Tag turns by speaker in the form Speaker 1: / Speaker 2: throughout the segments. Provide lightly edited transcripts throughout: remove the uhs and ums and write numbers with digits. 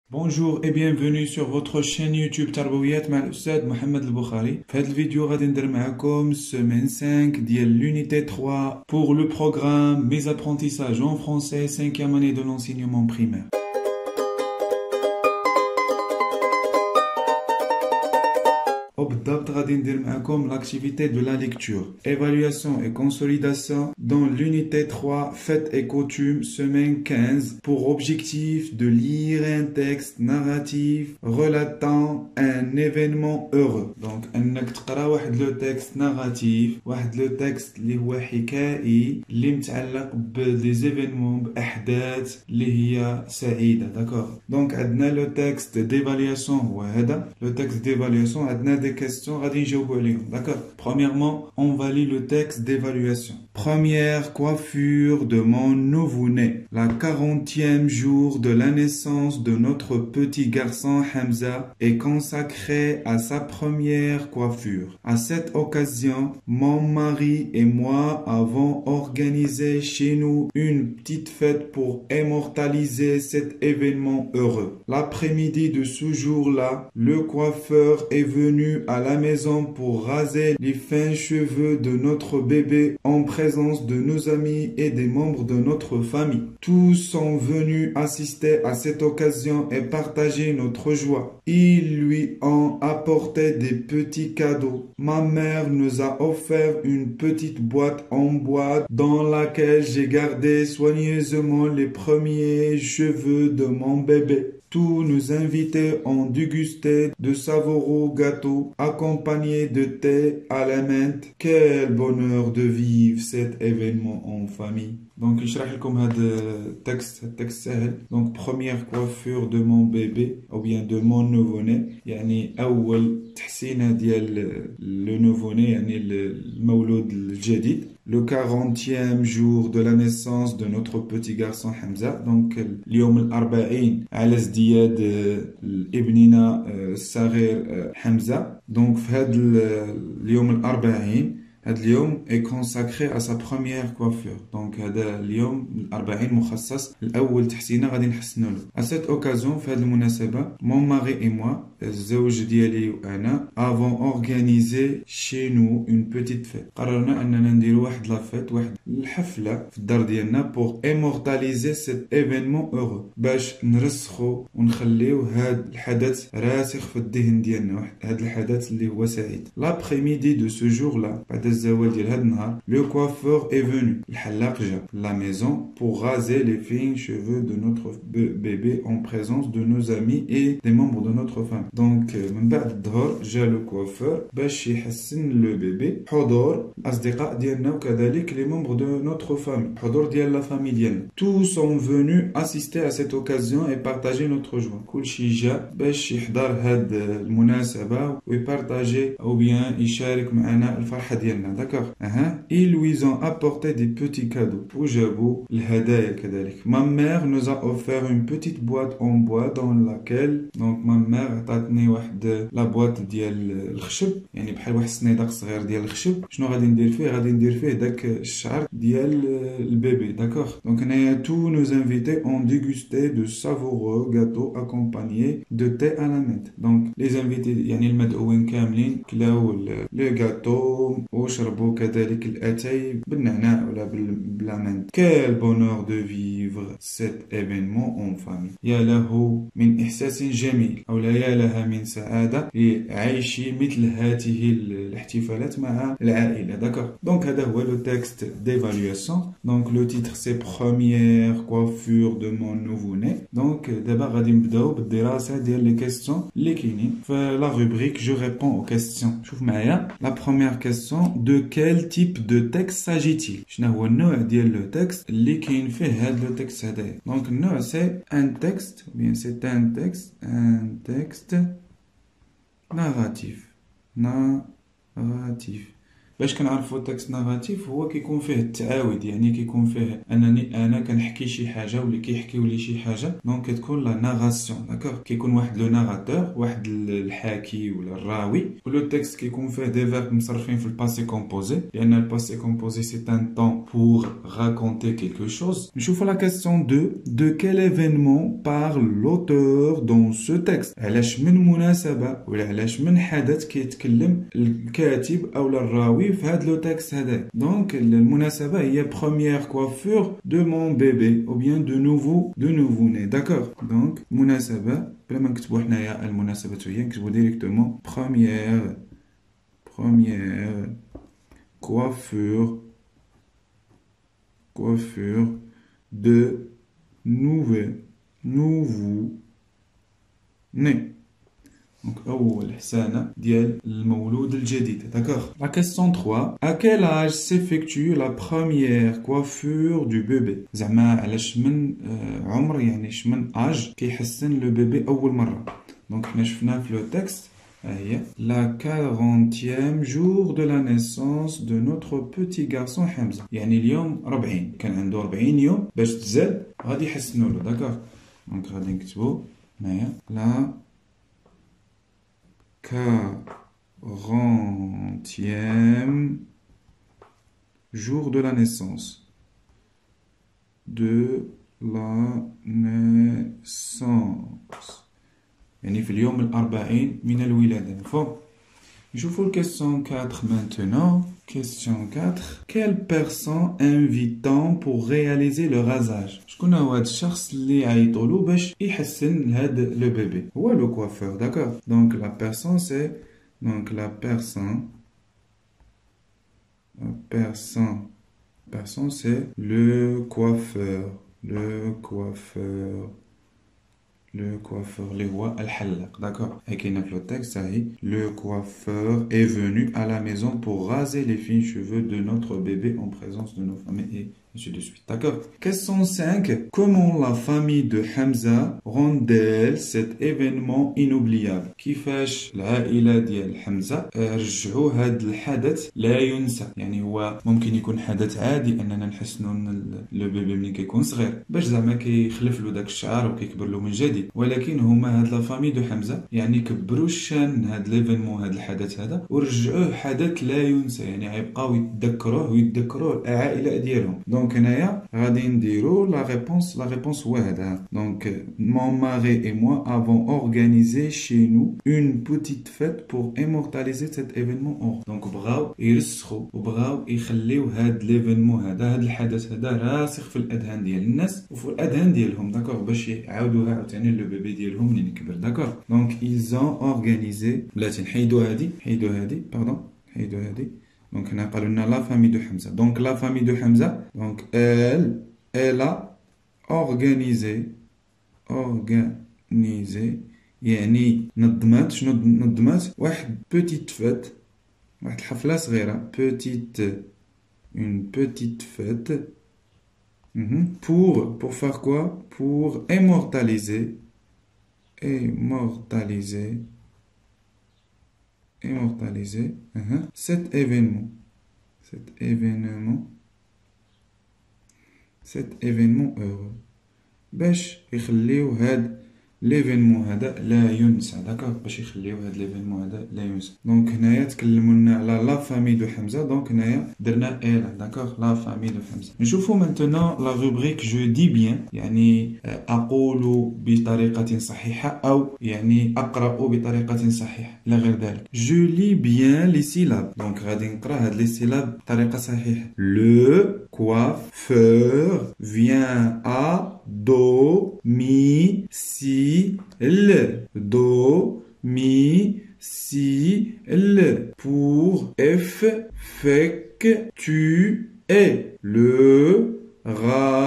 Speaker 1: Bonjour et bienvenue sur votre chaîne YouTube Tarbawiyat مع الأستاذ محمد البخاري. في هذا الفيديو غادي ندير معكم semaine 5 ديال l'unité 3 pour le programme Mes apprentissages en français 5e année de l'enseignement primaire. وبالضبط غادي ندير معكم l'activité de la lecture. Évaluation et consolidation dans l'unité 3 Fêtes et coutumes semaine 15 pour objectif de lire un texte narratif relatant un événement heureux. Donc انك تقرا واحد لو تكست ناراتيف، واحد لو تكست اللي هو حكائي اللي متعلق بدي زيفينمون باحداث اللي هي سعيده. داكور، دونك عندنا لو تكست ديفالياسيون هو هذا لو تكست ديفالياسيون. عندنا des questions, d'accord. Premièrement, on va lire le texte d'évaluation. Première coiffure de mon nouveau-né. La 40e jour de la naissance de notre petit garçon Hamza est consacré à sa première coiffure. À cette occasion, mon mari et moi avons organisé chez nous une petite fête pour immortaliser cet événement heureux. L'après-midi de ce jour-là, le coiffeur est venu à la maison pour raser les fins cheveux de notre bébé en présence de nos amis et des membres de notre famille. Tous sont venus assister à cette occasion et partager notre joie. Ils lui ont apporté des petits cadeaux. Ma mère nous a offert une petite boîte en bois dans laquelle j'ai gardé soigneusement les premiers cheveux de mon bébé. Tous nos invités ont dégusté de savoureux gâteaux accompagnés de thé à la menthe. Quel bonheur de vivre cet événement en famille. Donc, je vais vous le texte سهل. Donc, première coiffure de mon bébé ou bien de mon nouveau-né. يعني أول تحسينة ديال le nouveau-né يعني المولود الجديد. Le 40e jour de la naissance de notre petit garçon Hamza. Donc, اليوم الأربعين على ازدياد ابننا الصغير حمزة. Donc, في هذا اليوم الأربعين هذا اليوم est consacré à sa première coiffure. Donc هذا اليوم الأربعين مخصص لأول تحسينة غادي نحسنو له. À cette occasion في هذه المناسبة mon mari et moi الزوج ديالي وأنا avons organisé chez nous une petite fête. قررنا أننا نديرو واحد لافيت، واحد الحفلة في الدار ديالنا pour immortaliser cet événement heureux، باش نرسخو ونخليو هذا الحدث راسخ في الذهن ديالنا، هذا الحدث اللي هو سعيد. L'après-midi de ce jour-là بعد الزوال ديال هذا النهار le coiffeur est venu، الحلاق جا la maison pour raser les fins cheveux de notre bébé en présence de nos amis et des membres de notre famille. Donc من بعد الظهر جا لو كوافور باش يحسن لو بيبي حضور الاصدقاء ديالنا وكذلك لي ممبر دو نوتر فامي، حضور ديال لا فامي ديالنا. Tous sont venus assister à cette occasion et partager notre joie. كلشي جا باش يحضر هاد المناسبة ويبارطاجي او بيان يشارك معنا الفرحة ديالنا. داكوغ Ils lui ont apporté des petits cadeaux. وجابوا الهدايا كذلك. Ma mère nous a offert une petite boîte en bois dans laquelle donc ma mère عطاتني واحد لا بواط ديال الخشب، يعني بحال واحد الصنيدق صغير ديال الخشب. شنو غادي ندير فيه؟ غادي ندير فيه داك الشعر ديال البيبي. داكوغ دونك هنايا tous nos invités ont dégusté de savoureux gâteaux accompagnés de thé à la menthe. donc les invités يعني المدعوين كاملين كلاو لي غاتو وشربوا كذلك الاتاي بالنعناع ولا بالمنت. Quel bonheur de vivre cet événement en famille. يا له من إحساس جميل أو لا يا لها من سعادة لعيش مثل هذه الاحتفالات مع العائلة. داكوغ دونك هذا هو لو تكست d'évaluation. donc le titre c'est première coiffure de mon nouveau-né. donc دابا غادي نبداو بالدراسة ديال لي كيسيون اللي كاينين في لا روبريك je réponds aux questions. شوف معايا la première question: de quel type de texte s'agit-il؟ شنو هو النوع ديال لو تكست اللي كاين فيه هذا لو تكست هذايا؟ donc النوع c'est un texte ou bien c'est un texte narratif. باش كنعرفوا التكست ناراتيف هو كيكون فيه التعاود، يعني كيكون فيه انني انا كنحكي شي حاجه واللي كيحكيو لي شي حاجه، دونك كتكون لا ناراسيون. داكوغ، كيكون واحد لو ناراتور، واحد الحاكي ولا الراوي، ولو تكست كيكون فيه دي فيرب مصرفين في الباسي كومبوزي، لان الباسي كومبوزي سي ان طون بور raconter quelque chose. نشوفوا la question 2. De quel événement parle l'auteur dans ce texte؟ علاش من مناسبة ولا علاش من حدث كيتكلم الكاتب أو الراوي في هذا لو تكست هذا. دونك المناسبة هي première coiffure de mon bébé ou bien de nouveau-né. D'accord. دونك مناسبة بلا ما نكتبوا حنايا المناسبة هي نكتبوا ديريكتومون première coiffure de nouveau-né. Donc, أول حسانة ديال المولود الجديد. D'accord. La question 3. À quel âge s'effectue la première coiffure du bébé؟ زعما علاش من عمر، يعني شمن âge كيحسن لو بيبي أول مرة. دونك حنا شفنا في لو تكست هي la 40e jour de la naissance de notre petit garçon حمزة، يعني اليوم 40 كان عنده 40 يوم باش تزاد غادي يحسنوا له. داكوغ. دونك غادي نكتبوا هنايا la 40e jour de la naissance يعني في اليوم الأربعين من الولادة. مفهوم؟ نشوفوا الكيسيون 4 maintenant. Question 4. Quelle personne invite-t-on pour réaliser le rasage؟ شكون هو هذا الشخص اللي عيطولو باش يحسن هذا لو بيبي؟ هو لو كوافور. داكوغ. دونك لا بيرسون سي لا personne c'est le coiffeur. اللي هو الحلاق. داكوغ. كاينه في لو تكست هاهي le coiffeur est venu à la maison pour raser les fins cheveux de notre bébé en présence de nos familles et ainsi de suite. D'accord. Question 5. Comment la famille de Hamza rend-elle cet événement inoubliable؟ كيفاش العائلة ديال حمزة رجعوا هذا الحدث لا ينسى؟ يعني هو ممكن يكون حدث عادي اننا نحسنوا لو بيبي ملي كيكون صغير باش زعما كيخلف له داك الشعر وكيكبر له من جديد، ولكن هما هاد لا فامي دو حمزة يعني كبروا الشان هاد ليفينمون هاد الحدث هذا ورجعوه حدث لا ينسى، يعني غيبقاو يتذكروه العائلة ديالهم. دونك هنايا غادي نديرو لا ريبونس هو هذا. دونك mon mari et moi avons organisé chez nous une petite fête pour immortaliser cet événement. دونك بغاو يرسخوا وبغاو يخليو هاد ليفينمون هذا هاد الحدث هذا راسخ في الاذهان ديال الناس وفي الاذهان ديالهم. داكوغ. باش يعاودوها عاوتاني لو بيبي ديالهم ملي يكبر. داكوغ. دونك ils ont organisé بلاتي نحيدو هادي باردون نحيدو هادي. Donc, on a parlé de la famille de Hamza. Donc, la famille de Hamza, donc, elle a organisé, يعني نظمت شنو نظمت واحد petite fête، واحد الحفلة صغيرة une petite fête pour faire quoi? Pour immortaliser cet événement heureux باش يخليو هاد ليفينمون هذا لا ينسى. داكوغ. باش يخليو هاد ليفينمون هذا لا ينسى. دونك هنايا تكلموا لنا على لا فامي دو حمزه. دونك هنايا درنا داكوغ لا فامي دو حمزه. نشوفوا maintenant لا روبريك جو دي بيان، يعني اقول بطريقه صحيحه او يعني اقرا بطريقه صحيحه الى غير ذلك. جو لي بيان لي سيلاب. دونك غادي نقرا هاد لي سيلاب بطريقه صحيحه. لو coiffeur vient à do mi si l pour effectuer le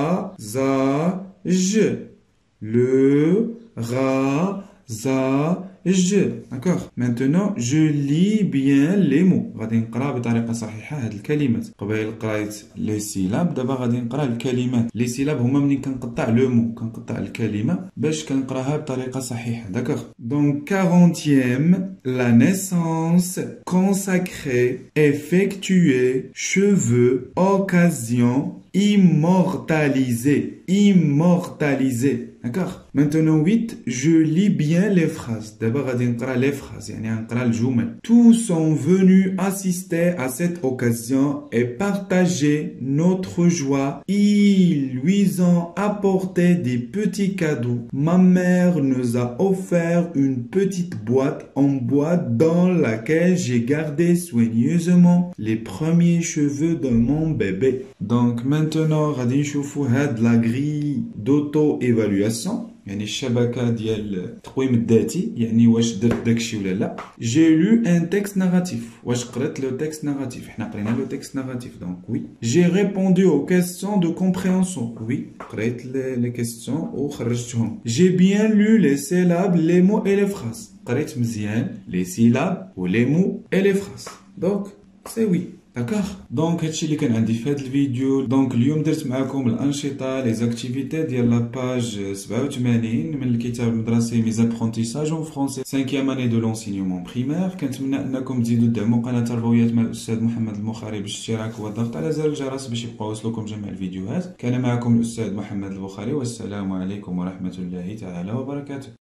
Speaker 1: rasage. je. D'accord. Maintenant, je lis bien les mots. غادي نقرا بطريقة صحيحة هاد الكلمات. قبيل قريت les syllabes، دابا غادي نقرا الكلمات. les syllabes هما منين كنقطع لو مو، كنقطع الكلمة باش كنقراها بطريقة صحيحة. D'accord. Donc 40e, la naissance, consacrée, effectuée, cheveux, occasion, immortalisé. Immortalisé. D'accord. Maintenant 8, je lis bien les phrases. D'abord, غادي نقرا les phrases, يعني نقرا الجمل. Tous sont venus assister à cette occasion et partager notre joie. Ils lui ont apporté des petits cadeaux. Ma mère nous a offert une petite boîte en bois dans laquelle j'ai gardé soigneusement les premiers cheveux de mon bébé. Donc maintenant, غادي نشوفوا هاد la grille d'auto-évaluation. يعني الشبكة ديال التقويم الذاتي، يعني واش درت داكشي ولا لا. J'ai lu un texte narratif. واش قرأت لو texte narratif؟ حنا قرينا لو texte narratif. Donc oui. J'ai répondu aux questions de compréhension. Oui. قريت les questions وخرجتهم. J'ai bien lu les syllabes, les mots et les phrases. قريت مزيان les syllabes و les mots et les phrases. Donc c'est oui. D'accord. Donc هادشي اللي كان عندي في هذا الفيديو. دونك اليوم درت معكم الانشطه لي زاكتيفيتي ديال لاباج 87 من الكتاب المدرسي ميز ابرونتيساج اون فرونسي 5e année de l'enseignement primaire. كنتمنى انكم تزيدوا تدعموا قناه تربويات مع الاستاذ محمد البخاري بالاشتراك والضغط على زر الجرس باش يبقاو يوصلوكم جميع الفيديوهات. كان معكم الاستاذ محمد البخاري، والسلام عليكم ورحمه الله تعالى وبركاته.